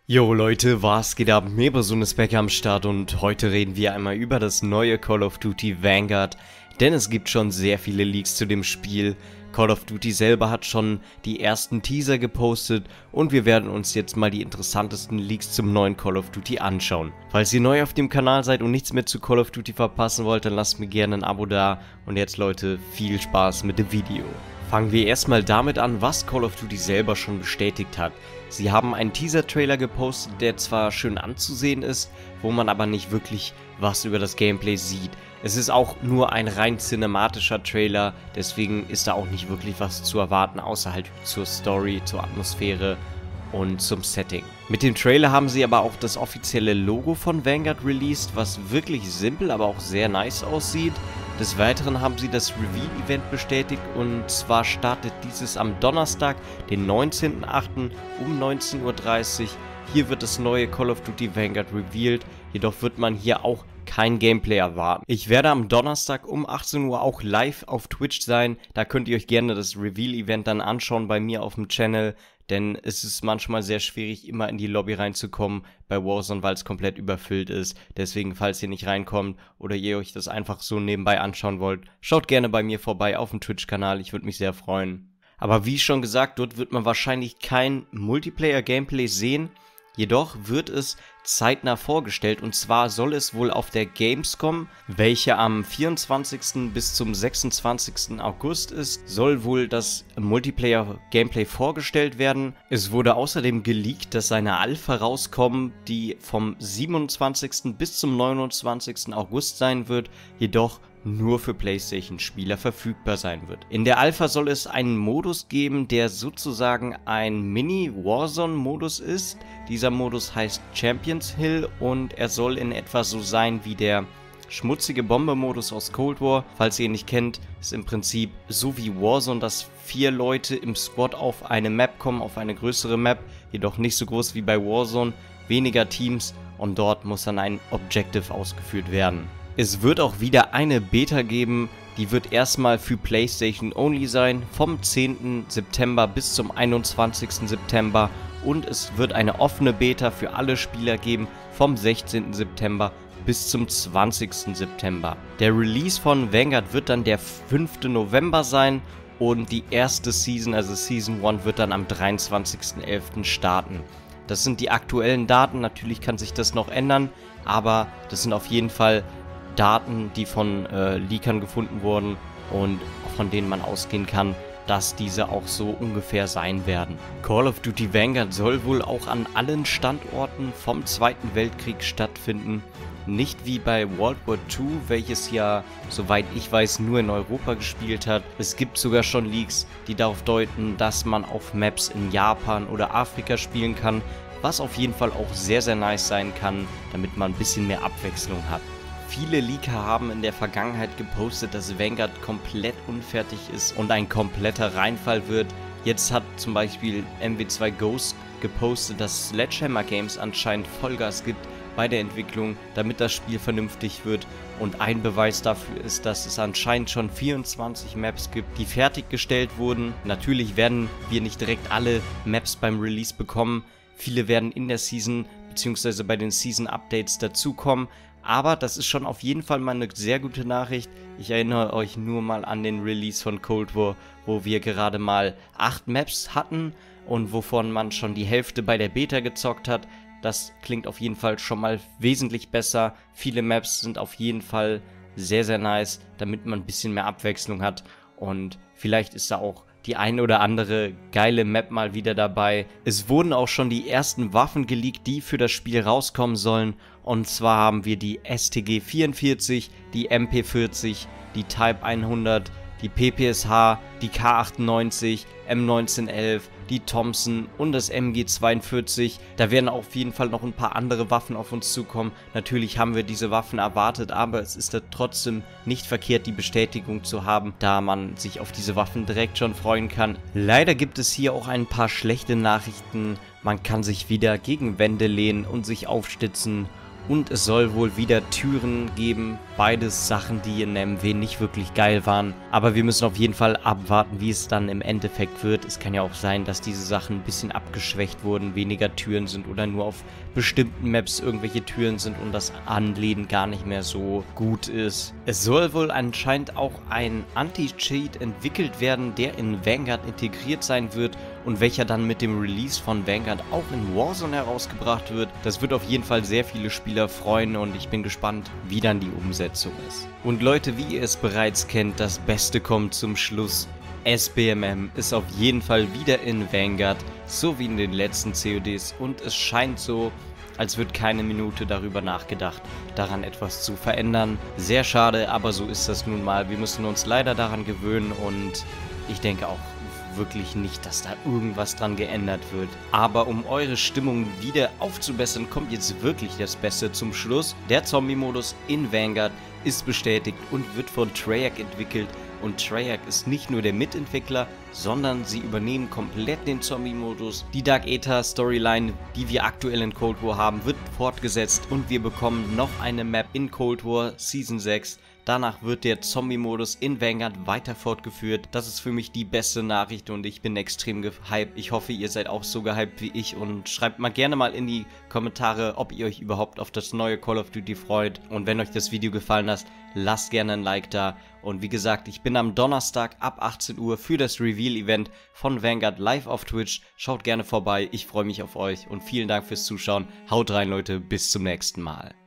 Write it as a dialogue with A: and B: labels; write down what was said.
A: Jo Leute, was geht ab? Mebersohn ist back am Start und heute reden wir einmal über das neue Call of Duty Vanguard, denn es gibt schon sehr viele Leaks zu dem Spiel. Call of Duty selber hat schon die ersten Teaser gepostet und wir werden uns jetzt mal die interessantesten Leaks zum neuen Call of Duty anschauen. Falls ihr neu auf dem Kanal seid und nichts mehr zu Call of Duty verpassen wollt, dann lasst mir gerne ein Abo da und jetzt Leute, viel Spaß mit dem Video. Fangen wir erstmal damit an, was Call of Duty selber schon bestätigt hat. Sie haben einen Teaser-Trailer gepostet, der zwar schön anzusehen ist, wo man aber nicht wirklich was über das Gameplay sieht. Es ist auch nur ein rein cinematischer Trailer, deswegen ist da auch nicht wirklich was zu erwarten, außer halt zur Story, zur Atmosphäre und zum Setting. Mit dem Trailer haben sie aber auch das offizielle Logo von Vanguard released, was wirklich simpel, aber auch sehr nice aussieht. Des Weiteren haben sie das Reveal-Event bestätigt und zwar startet dieses am Donnerstag, den 19.08. um 19:30 Uhr. Hier wird das neue Call of Duty Vanguard revealed, jedoch wird man hier auch kein Gameplay erwarten. Ich werde am Donnerstag um 18 Uhr auch live auf Twitch sein, da könnt ihr euch gerne das Reveal-Event dann anschauen bei mir auf dem Channel. Denn es ist manchmal sehr schwierig, immer in die Lobby reinzukommen bei Warzone, weil es komplett überfüllt ist. Deswegen, falls ihr nicht reinkommt oder ihr euch das einfach so nebenbei anschauen wollt, schaut gerne bei mir vorbei auf dem Twitch-Kanal, ich würde mich sehr freuen. Aber wie schon gesagt, dort wird man wahrscheinlich kein Multiplayer-Gameplay sehen. Jedoch wird es zeitnah vorgestellt und zwar soll es wohl auf der Gamescom, welche am 24. bis zum 26. August ist, soll wohl das Multiplayer-Gameplay vorgestellt werden. Es wurde außerdem geleakt, dass eine Alpha rauskommt, die vom 27. bis zum 29. August sein wird, jedoch nur für PlayStation-Spieler verfügbar sein wird. In der Alpha soll es einen Modus geben, der sozusagen ein Mini-Warzone-Modus ist. Dieser Modus heißt Champions Hill und er soll in etwa so sein wie der schmutzige Bomber-Modus aus Cold War. Falls ihr ihn nicht kennt, ist im Prinzip so wie Warzone, dass 4 Leute im Squad auf eine Map kommen, auf eine größere Map, jedoch nicht so groß wie bei Warzone, weniger Teams und dort muss dann ein Objective ausgeführt werden. Es wird auch wieder eine Beta geben, die wird erstmal für PlayStation only sein, vom 10. September bis zum 21. September und es wird eine offene Beta für alle Spieler geben, vom 16. September bis zum 20. September. Der Release von Vanguard wird dann der 5. November sein und die erste Season, also Season 1, wird dann am 23.11. starten. Das sind die aktuellen Daten, natürlich kann sich das noch ändern, aber das sind auf jeden Fall Daten, die von Leakern gefunden wurden und von denen man ausgehen kann, dass diese auch so ungefähr sein werden. Call of Duty Vanguard soll wohl auch an allen Standorten vom Zweiten Weltkrieg stattfinden. Nicht wie bei World War II, welches ja, soweit ich weiß, nur in Europa gespielt hat. Es gibt sogar schon Leaks, die darauf deuten, dass man auf Maps in Japan oder Afrika spielen kann, was auf jeden Fall auch sehr, sehr nice sein kann, damit man ein bisschen mehr Abwechslung hat. Viele Leaker haben in der Vergangenheit gepostet, dass Vanguard komplett unfertig ist und ein kompletter Reinfall wird. Jetzt hat zum Beispiel MW2 Ghost gepostet, dass Sledgehammer Games anscheinend Vollgas gibt bei der Entwicklung, damit das Spiel vernünftig wird. Und ein Beweis dafür ist, dass es anscheinend schon 24 Maps gibt, die fertiggestellt wurden. Natürlich werden wir nicht direkt alle Maps beim Release bekommen. Viele werden in der Season bzw. bei den Season Updates dazukommen. Aber das ist schon auf jeden Fall mal eine sehr gute Nachricht. Ich erinnere euch nur mal an den Release von Cold War, wo wir gerade mal 8 Maps hatten und wovon man schon die Hälfte bei der Beta gezockt hat. Das klingt auf jeden Fall schon mal wesentlich besser. Viele Maps sind auf jeden Fall sehr, sehr nice, damit man ein bisschen mehr Abwechslung hat. Und vielleicht ist da auch die ein oder andere geile Map mal wieder dabei. Es wurden auch schon die ersten Waffen geleakt, die für das Spiel rauskommen sollen. Und zwar haben wir die STG-44, die MP-40, die Type 100, die PPSH, die K98, M1911, die Thompson und das MG42. Da werden auf jeden Fall noch ein paar andere Waffen auf uns zukommen. Natürlich haben wir diese Waffen erwartet, aber es ist da trotzdem nicht verkehrt, die Bestätigung zu haben, da man sich auf diese Waffen direkt schon freuen kann. Leider gibt es hier auch ein paar schlechte Nachrichten. Man kann sich wieder gegen Wände lehnen und sich aufstützen Und es soll wohl wieder Türen geben. Beides Sachen, die in MW nicht wirklich geil waren. Aber wir müssen auf jeden Fall abwarten, wie es dann im Endeffekt wird. Es kann ja auch sein, dass diese Sachen ein bisschen abgeschwächt wurden, weniger Türen sind oder nur auf bestimmten Maps irgendwelche Türen sind und das Anlehnen gar nicht mehr so gut ist. Es soll wohl anscheinend auch ein Anti-Cheat entwickelt werden, der in Vanguard integriert sein wird und welcher dann mit dem Release von Vanguard auch in Warzone herausgebracht wird. Das wird auf jeden Fall sehr viele Spieler freuen und ich bin gespannt, wie dann die Umsetzung ist. Und Leute, wie ihr es bereits kennt, das Beste kommt zum Schluss. SBMM ist auf jeden Fall wieder in Vanguard, so wie in den letzten CODs und es scheint so, als wird keine Minute darüber nachgedacht, daran etwas zu verändern. Sehr schade, aber so ist das nun mal. Wir müssen uns leider daran gewöhnen und ich denke auch wirklich nicht, dass da irgendwas dran geändert wird. Aber um eure Stimmung wieder aufzubessern, kommt jetzt wirklich das Beste zum Schluss. Der Zombie-Modus in Vanguard ist bestätigt und wird von Treyarch entwickelt. Und Treyarch ist nicht nur der Mitentwickler, sondern sie übernehmen komplett den Zombie-Modus. Die Dark Aether Storyline, die wir aktuell in Cold War haben, wird fortgesetzt und wir bekommen noch eine Map in Cold War Season 6. Danach wird der Zombie-Modus in Vanguard weiter fortgeführt. Das ist für mich die beste Nachricht und ich bin extrem gehypt. Ich hoffe, ihr seid auch so gehypt wie ich und schreibt mal gerne mal in die Kommentare, ob ihr euch überhaupt auf das neue Call of Duty freut. Und wenn euch das Video gefallen hat, lasst gerne ein Like da. Und wie gesagt, ich bin am Donnerstag ab 18 Uhr für das Reveal-Event von Vanguard live auf Twitch. Schaut gerne vorbei, ich freue mich auf euch und vielen Dank fürs Zuschauen. Haut rein, Leute, bis zum nächsten Mal.